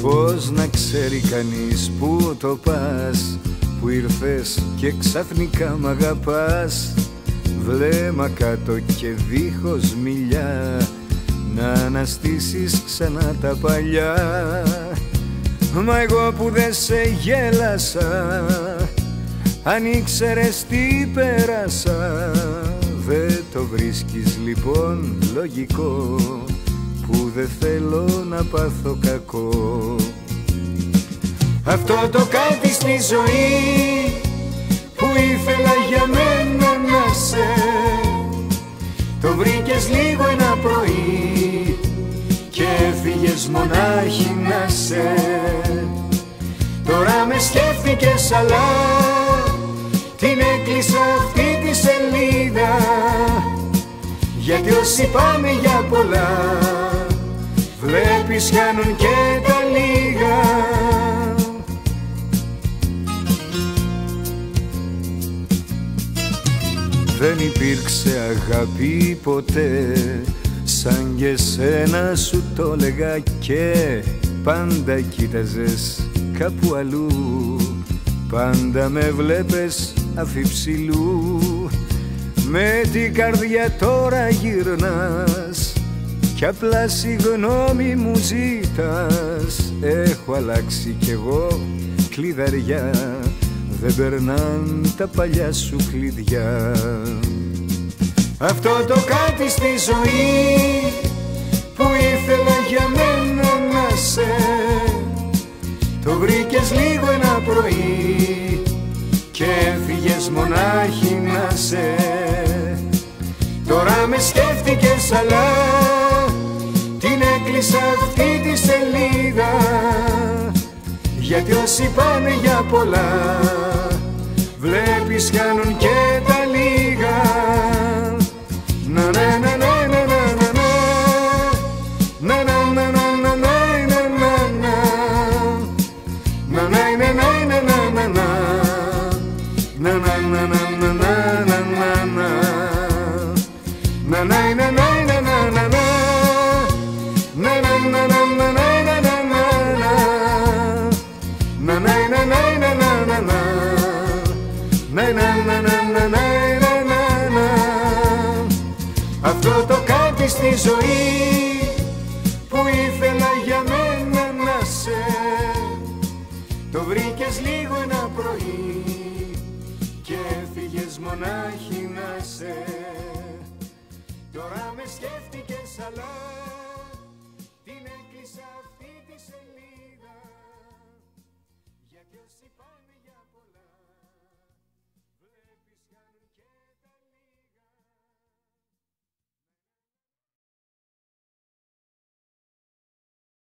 Πώς να ξέρει κανείς που το πας, που ήρθες και ξαφνικά μ' αγαπάς. Βλέμμα κάτω και δίχως μιλιά, να αναστήσεις ξανά τα παλιά. Μα εγώ που δεν σε γέλασα, αν ήξερες τι πέρασα. Δεν το βρίσκεις λοιπόν λογικό, που δεν θέλω να πάθω κακό. Αυτό το κάτι στη ζωή που ήθελα για μένα να σε, το βρήκες λίγο ένα πρωί και έφυγες μονάχη να σε. Τώρα με σκέφτηκες αλλά την έκλεισα αυτή τη σελίδα, γιατί όσοι πάνε για πολλά βλέπεις χάνουν και τα λίγα. Δεν υπήρξε αγάπη ποτέ σαν και σένα, σου το λέγα και πάντα κοίταζες κάπου αλλού. Πάντα με βλέπες αφιψηλού, με την καρδιά τώρα γυρνάς κι απλά συγγνώμη μου ζητάς. Έχω αλλάξει κι εγώ κλειδαριά, δεν περνάν τα παλιά σου κλειδιά. Αυτό το κάτι στη ζωή που ήθελα για μένα να σε, το βρήκες λίγο ένα πρωί και έφυγες μονάχη να σε. Τώρα με σκέφτηκες αλλά την έκλεισα αυτή τη σελίδα, γιατί όσοι πάνε για πολλά βλέπεις χάνουν και τα λίγα. Να να να να να να να να να να αυτό το κάτι στη ζωή που ήθελα για μένα να σε, το βρήκες λίγο ένα πρωί και έφυγες μονάχη να σε. Τώρα με σκέφτηκες αλλά